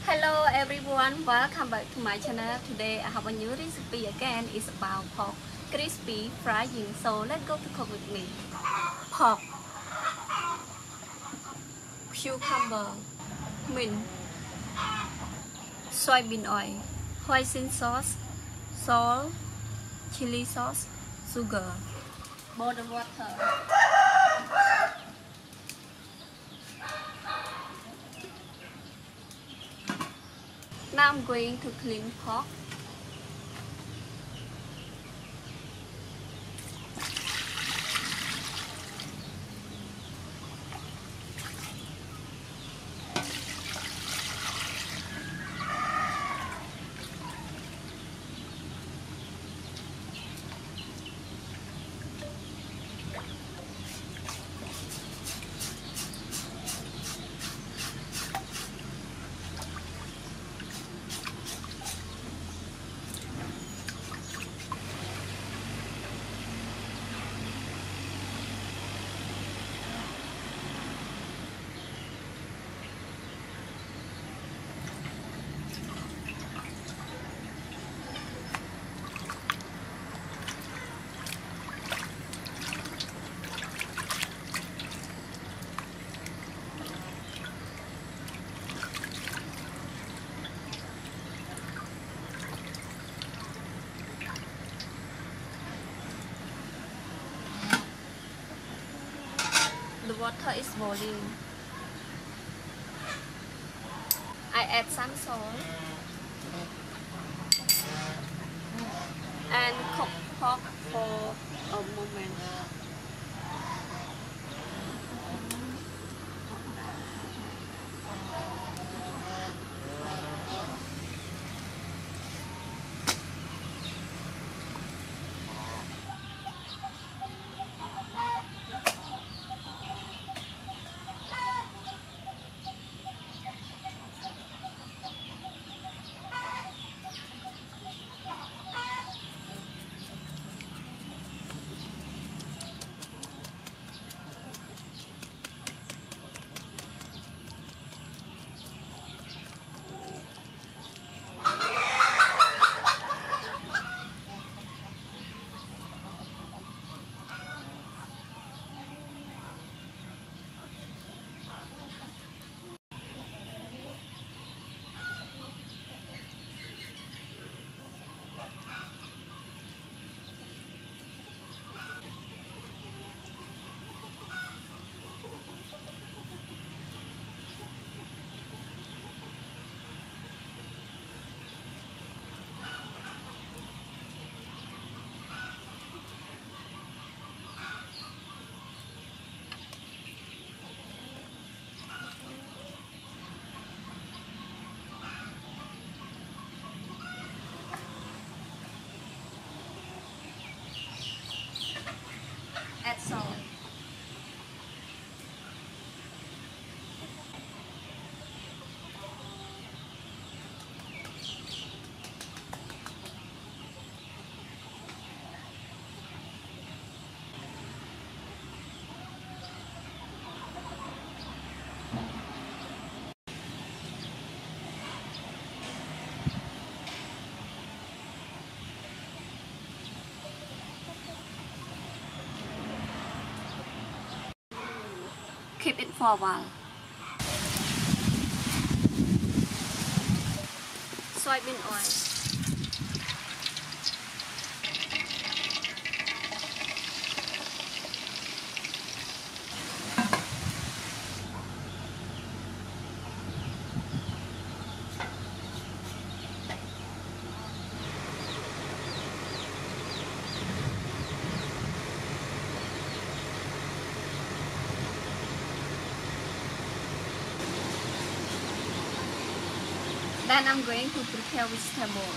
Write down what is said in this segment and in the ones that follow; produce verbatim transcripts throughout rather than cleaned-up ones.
Hello everyone, welcome back to my channel. Today I have a new recipe again. It's about pork crispy frying. So let's go to cook with me. Pork, cucumber, mint, soybean oil, hoisin sauce, salt, chili sauce, sugar, boiled water. Now I'm going to clean pork. The water is boiling. I add some salt and cook pork for a moment. Add salt. Keep it for a while. Soybean oil. Then I'm going to prepare vegetable.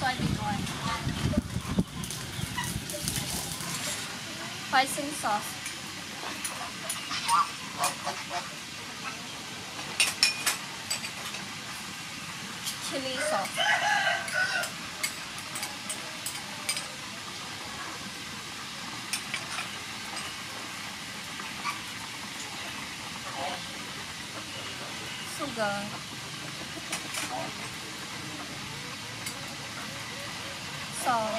soybean oil, hoisin sauce, chili sauce, sugar, salt,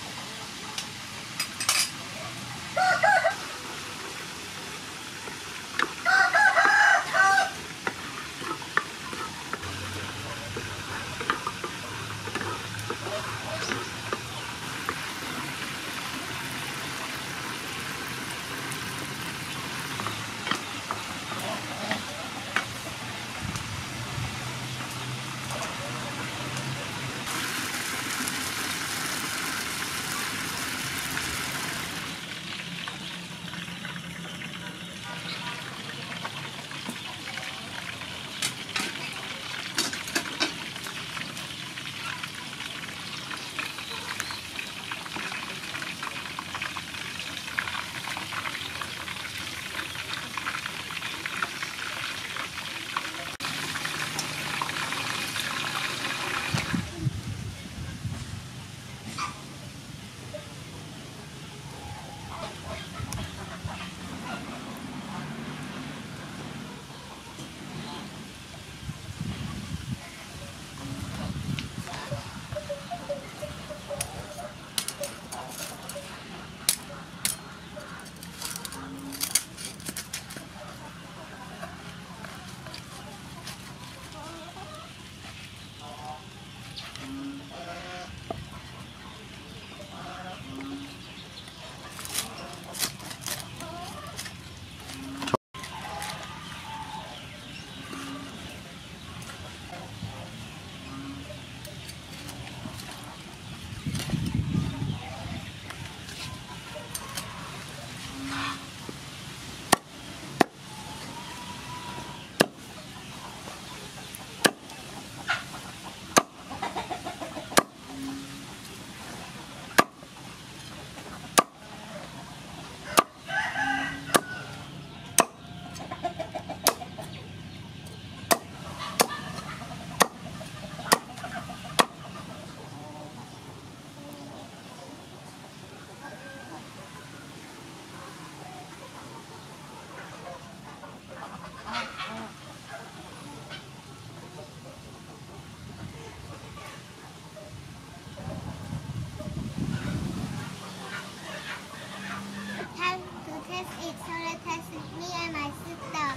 Time to test it, so let's test it, me and my sister.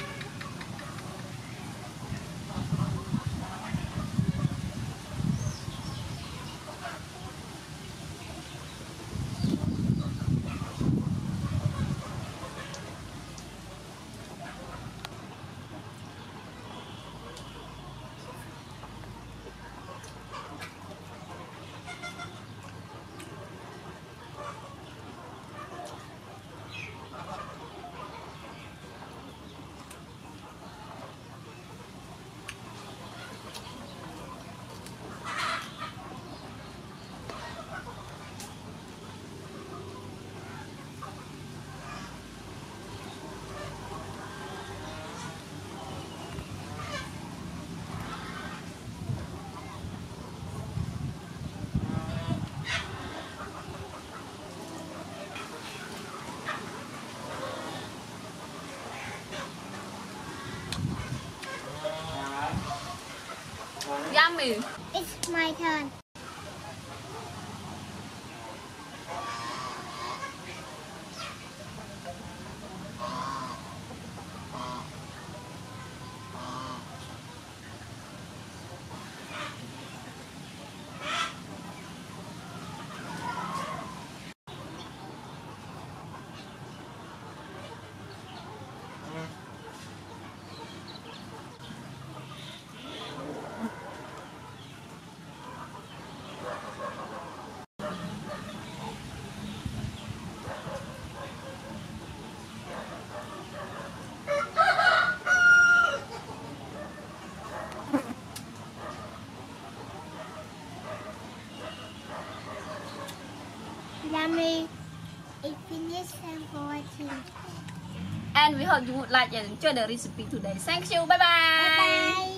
Yummy. It's my turn. Yummy. It finished and for watching. And we hope you would like and enjoy the recipe today. Thank you. Bye bye. Bye bye.